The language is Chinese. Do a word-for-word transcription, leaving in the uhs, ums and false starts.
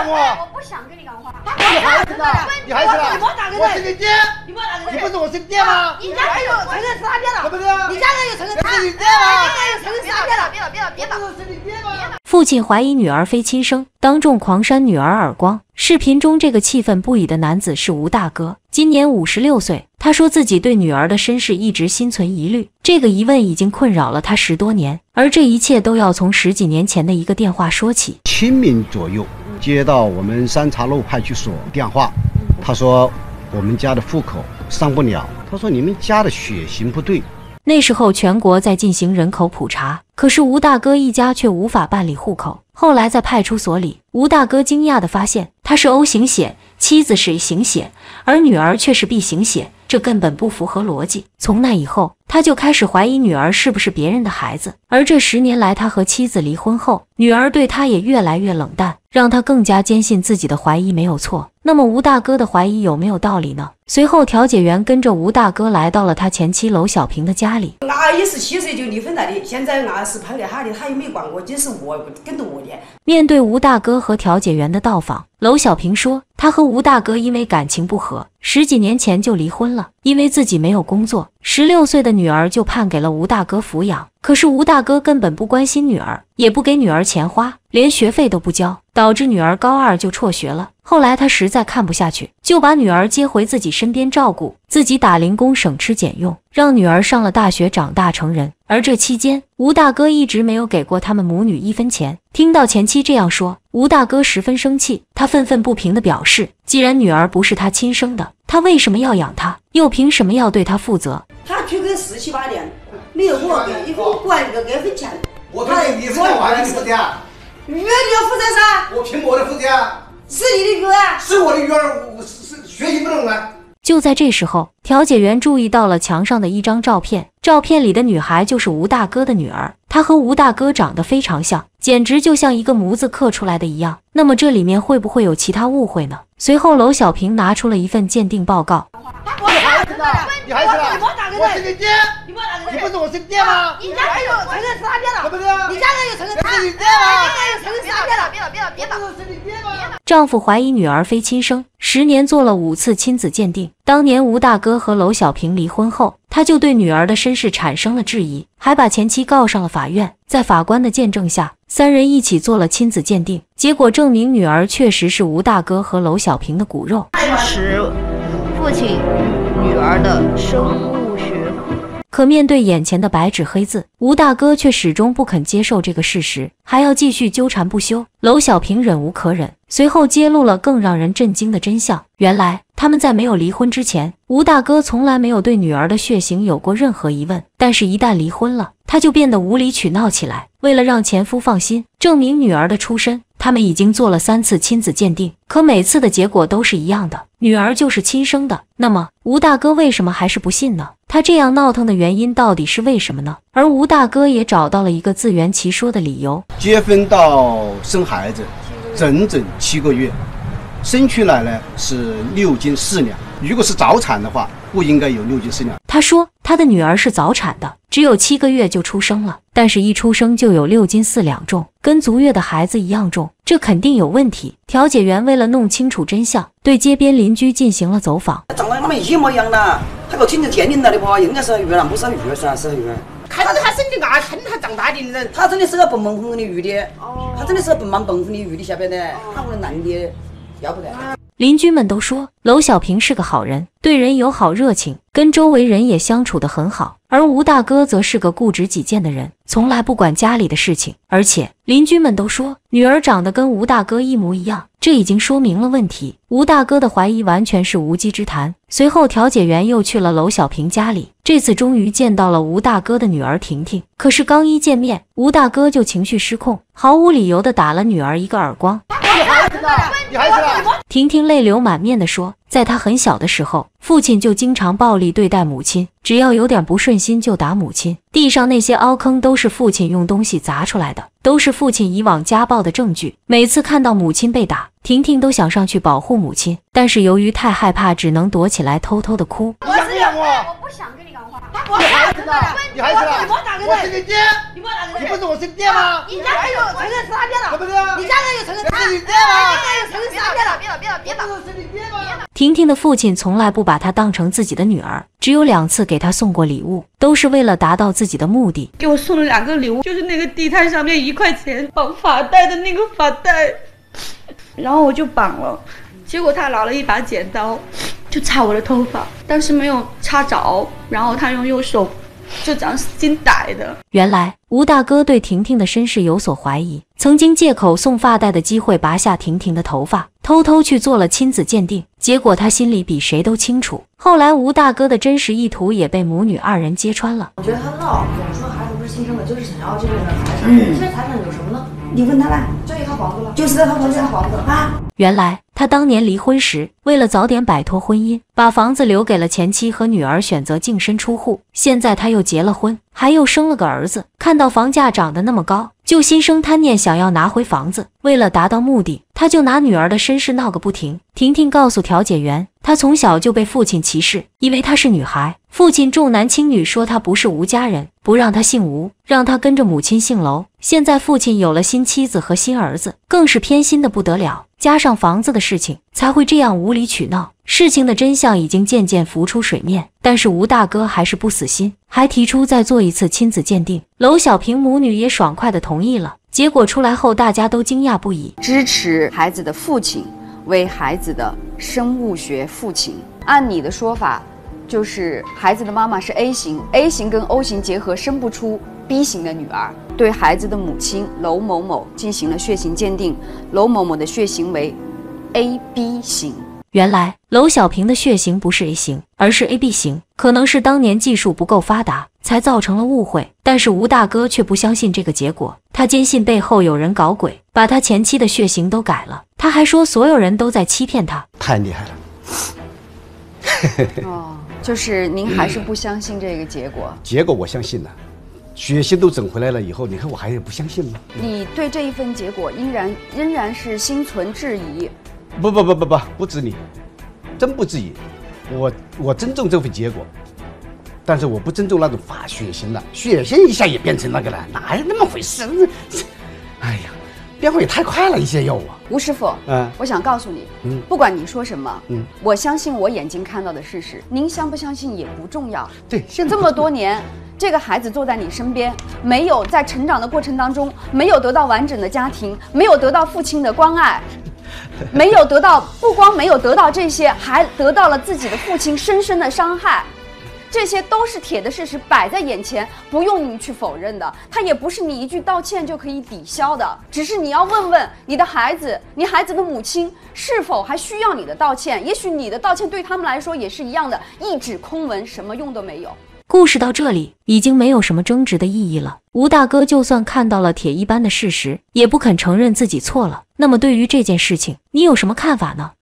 话。 我不想跟你讲话。 你孩子呢？你孩子呢？我是你爹， 你不打人， 你不是我是你爹吗？ 你家人有承认是他爹的， 对不对？ 你家人有承认他， 是你爹吗？ 你家人有承认是他爹的， 别了别了别了别了， 是你爹吗？ 父亲怀疑女儿非亲生，当众狂扇女儿耳光。视频中这个气愤不已的男子是吴大哥，今年五十六岁。他说自己对女儿的身世一直心存疑虑，这个疑问已经困扰了他十多年，而这一切都要从十几年前的一个电话说起。 清明左右接到我们三岔路派出所电话，他说我们家的户口上不了，他说你们家的血型不对。 那时候全国在进行人口普查，可是吴大哥一家却无法办理户口。后来在派出所里，吴大哥惊讶地发现他是 O 型血，妻子是 A 型血，而女儿却是 B 型血，这根本不符合逻辑。从那以后，他就开始怀疑女儿是不是别人的孩子。而这十年来，他和妻子离婚后，女儿对他也越来越冷淡，让他更加坚信自己的怀疑没有错。那么吴大哥的怀疑有没有道理呢？随后调解员跟着吴大哥来到了他前妻娄小平的家里。 俺也是七岁就离婚了的，现在俺是拍给他的，他又没管我，这是我跟着我的。 面对吴大哥和调解员的到访，娄小平说，他和吴大哥因为感情不和，十几年前就离婚了。因为自己没有工作，十六岁的女儿就判给了吴大哥抚养。可是吴大哥根本不关心女儿，也不给女儿钱花，连学费都不交，导致女儿高二就辍学了。后来他实在看不下去，就把女儿接回自己身边照顾，自己打零工省吃俭用，让女儿上了大学，长大成人。而这期间，吴大哥一直没有给过他们母女一分钱。听到前妻这样说，吴大哥十分生气，他愤愤不平地表示，既然女儿不是他亲生的，他为什么要养她，又凭什么要对她负责？ 他去给十七八年，没有给我给一分管一个给分钱。 我给你一分钱，我还给你负责啊！ 女儿你要负责噻， 我凭我的负责啊！ 是你的女儿， 是我的女儿，我是是学习不懂啊！ 就在这时候，调解员注意到了墙上的一张照片，照片里的女孩就是吴大哥的女儿，她和吴大哥长得非常像，简直就像一个模子刻出来的一样。那么这里面会不会有其他误会呢？随后娄小平拿出了一份鉴定报告。 你孩子呢？你孩子呢？我是你爹， 你不打人， 你不是我是你爹吗？ 你家人有承认是他爹的， 对不对？ 你家人有承认他， 是你爹吗？ 你家人有承认是他爹的， 别了别了别了别了， 是你爹吗？ 丈夫怀疑女儿非亲生，十年做了五次亲子鉴定。当年吴大哥和娄小平离婚后，他就对女儿的身世产生了质疑，还把前妻告上了法院。在法官的见证下，三人一起做了亲子鉴定，结果证明女儿确实是吴大哥和娄小平的骨肉。 支持父亲女儿的生物学。 可面对眼前的白纸黑字，吴大哥却始终不肯接受这个事实，还要继续纠缠不休。娄小平忍无可忍，随后揭露了更让人震惊的真相。原来他们在没有离婚之前，吴大哥从来没有对女儿的血型有过任何疑问，但是一旦离婚了，他就变得无理取闹起来。为了让前夫放心，证明女儿的出身，他们已经做了三次亲子鉴定，可每次的结果都是一样的，女儿就是亲生的。那么吴大哥为什么还是不信呢？他这样闹腾的原因到底是为什么呢？而吴大哥也找到了一个自圆其说的理由： 结婚到生孩子整整七个月，生出来呢是六斤四两，如果是早产的话，不应该有六斤四两。 他说他的女儿是早产的，只有七个月就出生了，但是一出生就有六斤四两重，跟足月的孩子一样重，这肯定有问题。调解员为了弄清楚真相，对街边邻居进行了走访。 长得跟他们一模一样的，他给我亲自鉴定了的话，应该是鱼了，不是鱼噻，是鱼。 看着他生的啊，看他长大的人， 他真的是个笨笨红红的鱼的，他真的是个笨笨笨红的鱼的，晓不晓得？他我的男的，要不得。 邻居们都说娄小平是个好人，对人友好热情，跟周围人也相处得很好。而吴大哥则是个固执己见的人，从来不管家里的事情。而且邻居们都说女儿长得跟吴大哥一模一样，这已经说明了问题。吴大哥的怀疑完全是无稽之谈。随后调解员又去了娄小平家里，这次终于见到了吴大哥的女儿婷婷。可是刚一见面，吴大哥就情绪失控，毫无理由地打了女儿一个耳光。 你孩子呢？你孩子呢？ 婷婷泪流满面地说，在她很小的时候，父亲就经常暴力对待母亲，只要有点不顺心就打母亲。地上那些凹坑都是父亲用东西砸出来的，都是父亲以往家暴的证据。每次看到母亲被打， 婷婷都想上去保护母亲，但是由于太害怕，只能躲起来偷偷的哭。 你想不想我？ 我不想跟你讲话。 你孩子呢？你孩子呢？我是你爹， 你莫打人！ 你不是我是你爹吗？ 你家人有承认是他爹的， 对不对？ 你家人有承认他， 是你爹吗？ 你家人有承认是他爹的， 别了别了别了别了！ 是你爹吗？ 婷婷的父亲从来不把她当成自己的女儿，只有两次给她送过礼物，都是为了达到自己的目的。 给我送了两个礼物，就是那个地摊上面一块钱绑发带的那个发带，然后我就绑了，结果他拿了一把剪刀，就插我的头发，但是没有插着，然后他用右手就这样使劲逮的。 原来吴大哥对婷婷的身世有所怀疑，曾经借口送发带的机会拔下婷婷的头发，偷偷去做了亲子鉴定，结果他心里比谁都清楚。后来吴大哥的真实意图也被母女二人揭穿了。 我觉得他闹，总说孩子不是亲生的，就是想要这个人的财产。 嗯这些财产有什么呢？ 你问他吧， 就一套房子了， 就是这套房子这套房子啊。 原来他当年离婚时，为了早点摆脱婚姻，把房子留给了前妻和女儿，选择净身出户。现在他又结了婚，还又生了个儿子，看到房价涨得那么高，就心生贪念，想要拿回房子。为了达到目的，他就拿女儿的身世闹个不停。婷婷告诉调解员，她从小就被父亲歧视，因为她是女孩，父亲重男轻女，说她不是吴家人，不让她姓吴，让她跟着母亲姓娄。现在父亲有了新妻子和新儿子，更是偏心的不得了，加上房子的事情，才会这样无理取闹。事情的真相已经渐渐浮出水面，但是吴大哥还是不死心，还提出再做一次亲子鉴定。娄小平母女也爽快地同意了。结果出来后，大家都惊讶不已。 支持孩子的父亲为孩子的生物学父亲。按你的说法，就是孩子的妈妈是 A 型 ，A 型跟 O 型结合生不出 B 型的女儿。对孩子的母亲娄某某进行了血型鉴定，娄某某的血型为 A B 型。 原来娄小平的血型不是 A 型，而是 A B 型，可能是当年技术不够发达，才造成了误会。但是吴大哥却不相信这个结果，他坚信背后有人搞鬼，把他前妻的血型都改了。他还说所有人都在欺骗他， 太厉害了。 哦，就是您还是不相信这个结果？ 结果我相信了，血型都整回来了以后，你看我还不相信吗？ 你对这一份结果依然仍然是心存质疑？ 不不不不不，不止你，真不质疑，我我尊重这份结果，但是我不尊重那种发血型的，血型一下也变成那个了，哪有那么回事？哎呀，变化也太快了一些哟啊！ 吴师傅， 嗯， 我想告诉你， 嗯， 不管你说什么， 嗯， 我相信我眼睛看到的事实，您相不相信也不重要。 对，现在这么多年，这个孩子坐在你身边，没有在成长的过程当中，没有得到完整的家庭，没有得到父亲的关爱。没有得到，不光没有得到这些，还得到了自己的父亲深深的伤害，这些都是铁的事实，摆在眼前，不用你去否认的。他也不是你一句道歉就可以抵消的，只是你要问问你的孩子，你孩子的母亲是否还需要你的道歉？也许你的道歉对他们来说也是一样的，一纸空文，什么用都没有。 故事到这里已经没有什么争执的意义了。吴大哥就算看到了铁一般的事实，也不肯承认自己错了。那么对于这件事情，你有什么看法呢？